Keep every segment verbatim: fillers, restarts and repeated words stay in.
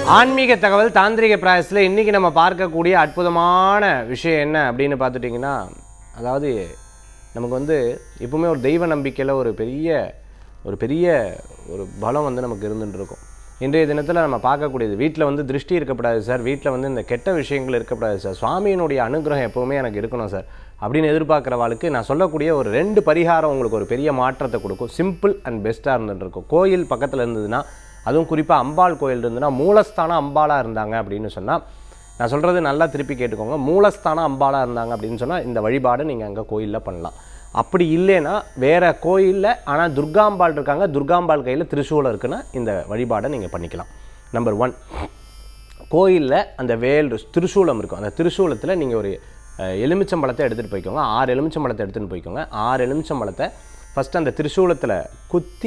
ஆன்மீக தகவல் தாந்திரிக பிராயசத்தில் இன்றைக்கி நம்ம பார்க்கக்கூடிய அற்புதமான விஷயம் என்ன அப்படின்னு பார்த்துட்டிங்கன்னா, அதாவது நமக்கு வந்து எப்பவுமே ஒரு தெய்வ நம்பிக்கையில் ஒரு பெரிய ஒரு பெரிய ஒரு பலம் வந்து நமக்கு இருந்துகிட்டு இருக்கும். இன்றைய தினத்தில் நம்ம பார்க்கக்கூடியது, வீட்டில் வந்து திருஷ்டி இருக்கப்படாது சார், வீட்டில் வந்து இந்த கெட்ட விஷயங்கள் இருக்கப்படாது சார், சுவாமியினுடைய அனுகிரகம் எப்போவுமே எனக்கு இருக்கணும் சார் அப்படின்னு எதிர்பார்க்குறவாளுக்கு நான் சொல்லக்கூடிய ஒரு ரெண்டு பரிகாரம் உங்களுக்கு ஒரு பெரிய மாற்றத்தை கொடுக்கும். சிம்பிள் அண்ட் பெஸ்ட்டாக இருந்துகிட்டு இருக்கும். கோயில் பக்கத்தில் இருந்ததுன்னா, அதுவும் குறிப்பாக அம்பாள் கோயில் இருந்ததுன்னா, மூலஸ்தானம் அம்பாளாக இருந்தாங்க அப்படின்னு சொன்னால், நான் சொல்கிறது நல்லா திருப்பி கேட்டுக்கோங்க, மூலஸ்தானம் அம்பாளாக இருந்தாங்க அப்படின்னு சொன்னால் இந்த வழிபாடு நீங்கள் அங்கே கோயிலில் பண்ணலாம். அப்படி இல்லைன்னா வேறு கோயிலில் ஆனால் துர்காம்பாள் இருக்காங்க, துர்காம்பாள் கையில் திரிசூலம் இருக்குன்னா இந்த வழிபாடை நீங்கள் பண்ணிக்கலாம். நம்பர் ஒன், கோயிலில் அந்த வேல் திரிசூலம் இருக்கும், அந்த திரிசூலத்தில் நீங்கள் ஒரு எலுமிச்சம்பழத்தை எடுத்துகிட்டு போய்க்கோங்க. ஆறு எலுமிச்சம்பழத்தை எடுத்துகிட்டு போய்க்கோங்க. ஆறு எலுமிச்சம்பழத்தை ஃபஸ்ட்டு அந்த திரிசூலத்தில் குத்தி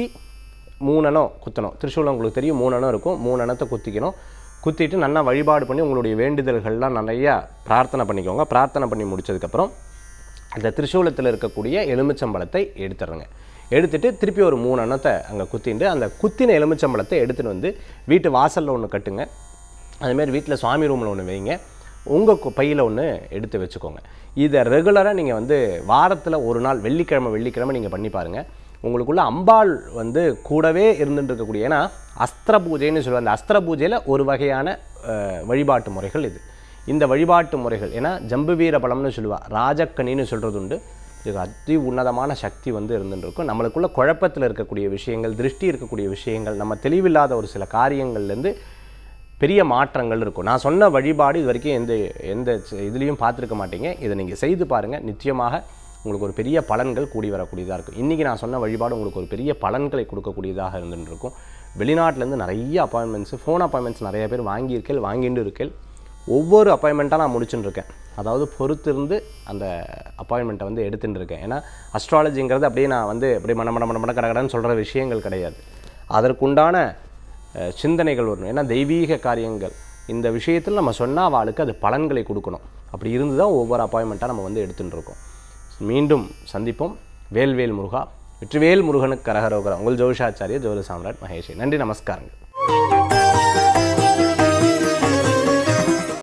மூணனம் குத்தணும். திரிசூலம் உங்களுக்கு தெரியும், மூணனம் இருக்கும், மூணனத்தை குத்திக்கணும். குத்திட்டு நல்லா வழிபாடு பண்ணி உங்களுடைய வேண்டுதல்கள்லாம் நிறையா பிரார்த்தனை பண்ணிக்கோங்க. பிரார்த்தனை பண்ணி முடித்ததுக்கப்புறம் அந்த திரிசூலத்தில் இருக்கக்கூடிய எலுமிச்சம்பழத்தை எடுத்துடுறங்க. எடுத்துகிட்டு திருப்பி ஒரு மூணு அன்னத்தை அங்கே குத்திட்டு அந்த குத்தின எலுமிச்சம்பழத்தை எடுத்துகிட்டு வந்து வீட்டு வாசலில் ஒன்று கட்டுங்க. அதுமாரி வீட்டில் சுவாமி ரூமில் ஒன்று வைங்க. உங்கள் பையில் ஒன்று எடுத்து வச்சுக்கோங்க. இதை ரெகுலராக நீங்கள் வந்து வாரத்தில் ஒரு நாள் வெள்ளிக்கிழமை வெள்ளிக்கிழமை நீங்கள் பண்ணி பாருங்கள். உங்களுக்குள்ள அம்பாள் வந்து கூடவே இருந்துட்டு இருக்கக்கூடிய, ஏன்னா அஸ்திர பூஜைன்னு சொல்லுவாங்க, அந்த அஸ்திர பூஜையில் ஒரு வகையான வழிபாட்டு முறைகள் இது. இந்த வழிபாட்டு முறைகள் ஏன்னா ஜம்பு வீர பலம்னு சொல்லுவாள், ராஜக்கணின்னு சொல்கிறது உண்டு. இதுக்கு அதி உன்னதமான சக்தி வந்து இருந்துட்டு இருக்கும். நம்மளுக்குள்ள குழப்பத்தில் இருக்கக்கூடிய விஷயங்கள், திருஷ்டி இருக்கக்கூடிய விஷயங்கள், நம்ம தெளிவில்லாத ஒரு சில காரியங்கள்லேருந்து பெரிய மாற்றங்கள் இருக்கும். நான் சொன்ன வழிபாடு இது வரைக்கும் எந்த எந்த இதுலேயும் பார்த்துருக்க மாட்டீங்க. இதை நீங்கள் செய்து பாருங்கள், நிச்சயமாக உங்களுக்கு ஒரு பெரிய பலன்கள் கூடி வரக்கூடியதாக இருக்கும். இன்றைக்கி நான் சொன்ன வழிபாடு உங்களுக்கு ஒரு பெரிய பலன்களை கொடுக்கக்கூடியதாக இருந்துட்டு இருக்கும். வெளிநாட்டிலேருந்து நிறைய அப்பாயின்மெண்ட்ஸு, ஃபோன் அப்பாயின்மெண்ட்ஸ் நிறைய பேர் வாங்கியிருக்கேன், வாங்கிட்டு இருக்கேன். ஒவ்வொரு அப்பாயின்மெண்ட்டாக நான் முடிச்சுட்டு இருக்கேன். அதாவது பொறுத்திருந்து அந்த அப்பாயின்மெண்ட்டை வந்து எடுத்துகிட்டு இருக்கேன். ஏன்னா அஸ்ட்ராலஜிங்கிறது அப்படியே நான் வந்து அப்படியே மன மன மன மன கடகடன்னு சொல்கிற விஷயங்கள் கிடையாது. அதற்குண்டான சிந்தனைகள் வரணும். ஏன்னா தெய்வீக காரியங்கள் இந்த விஷயத்தில் நம்ம சொன்னால் அவளுக்கு அது பலன்களை கொடுக்கணும். அப்படி இருந்து தான் ஒவ்வொரு அப்பாயின்மெண்ட்டாக நம்ம வந்து எடுத்துகிட்டு இருக்கோம். மீண்டும் சந்திப்போம். வேல்வேல் முருகா, வெற்றிவேல் முருகனுக்கு கரகரோகரா. உங்கள் ஜோதிஷாச்சாரிய ஜோதி சாம்ராட் மகேஷ். நன்றி, நமஸ்காரங்கள்.